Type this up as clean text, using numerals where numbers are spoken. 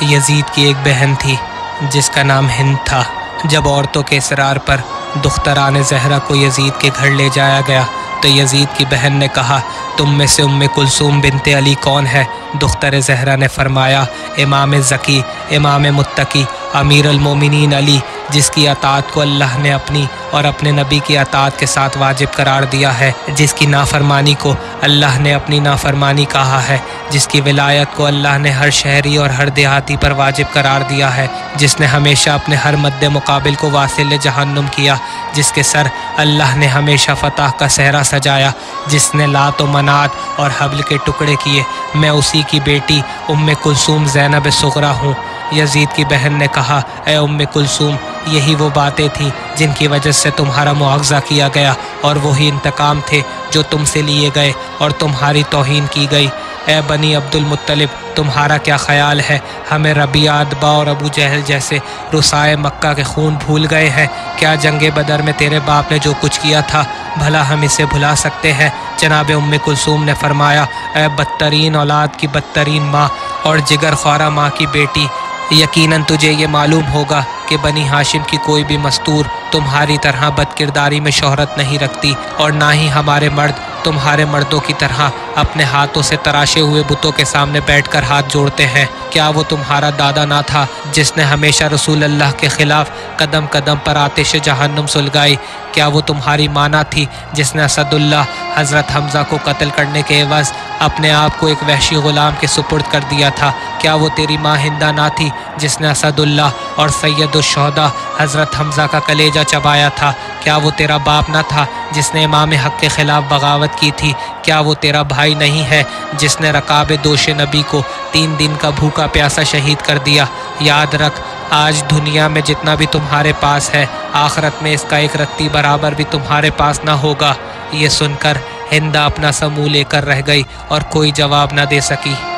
Yazid की एक बहन थी जिसका नाम हिंद था। जब औरतों के इसरार पर दुख्तरान ज़हरा को यजीद के घर ले जाया गया तो यजीद की बहन ने कहा, तुम में से उम्मे कुलसूम बिनते अली कौन है? दुख्तर ज़हरा ने फरमाया, इमाम ज़की, इमाम मुत्तकी, अमीर अल मोमिनीन अली, जिसकी अताअत को अल्लाह ने अपनी और अपने नबी की अताअत के साथ वाजिब करार दिया है, जिसकी नाफरमानी को अल्लाह ने अपनी नाफरमानी कहा है, जिसकी विलायत को अल्लाह ने हर शहरी और हर देहाती पर वाजिब करार दिया है, जिसने हमेशा अपने हर मद्दे मुकाबिल को वासिल जहन्नुम किया, जिसके सर अल्लाह ने हमेशा फ़तह का सहरा सजाया, जिसने लात व मनात और हबल के टुकड़े किए। मैं उसी की बेटी उम्मे कुलसूम ज़ैनब सुग़रा हूँ। यजीद की बहन ने कहा, ए उम्मे कुलसूम, यही वो बातें थीं जिनकी वजह से तुम्हारा मुआवजा किया गया और वही इंतकाम थे जो तुमसे लिए गए और तुम्हारी तौहीन की गई। ए बनी अब्दुल मुत्तलिब, तुम्हारा क्या ख्याल है? हमें रबिया, अदबा और अबू जहल जैसे रुसाए मक्का के खून भूल गए हैं? क्या जंगे बदर में तेरे बाप ने जो कुछ किया था भला हम इसे भुला सकते हैं? जनाब उम्मे कुलसूम ने फरमाया, ए बदतरीन औलाद की बदतरीन माँ और जिगर ख्वारा माँ की बेटी, यकीनन तुझे ये मालूम होगा कि बनी हाशिम की कोई भी मस्तूर तुम्हारी तरह बदकिरदारी में शोहरत नहीं रखती और ना ही हमारे मर्द तुम्हारे मर्दों की तरह अपने हाथों से तराशे हुए बुतों के सामने बैठकर हाथ जोड़ते हैं। क्या वो तुम्हारा दादा ना था जिसने हमेशा रसूल अल्लाह के ख़िलाफ़ कदम कदम पर आतिश जहन्नुम सुलगाई? क्या वो तुम्हारी माँ ना थी जिसने असदुल्लाह हज़रत हमज़ा को कत्ल करने के एवज़ अपने आप को एक वहशी ग़ुलाम के सुपुर्द कर दिया था? क्या वो तेरी माँ हिंदा ना थी जिसने असदुल्लाह और सैयदुश्शुहदा हज़रत हमज़ा का कलेजा चबाया था? क्या वो तेरा बाप ना था जिसने इमाम हक़ के ख़िलाफ़ बगावत की थी? क्या वो तेरा भाई नहीं है जिसने रकाब दोष नबी को 3 दिन का भूखा प्यासा शहीद कर दिया? याद रख, आज दुनिया में जितना भी तुम्हारे पास है, आखिरत में इसका एक रत्ती बराबर भी तुम्हारे पास ना होगा। ये सुनकर हिंदा अपना समूह लेकर रह गई और कोई जवाब न दे सकी।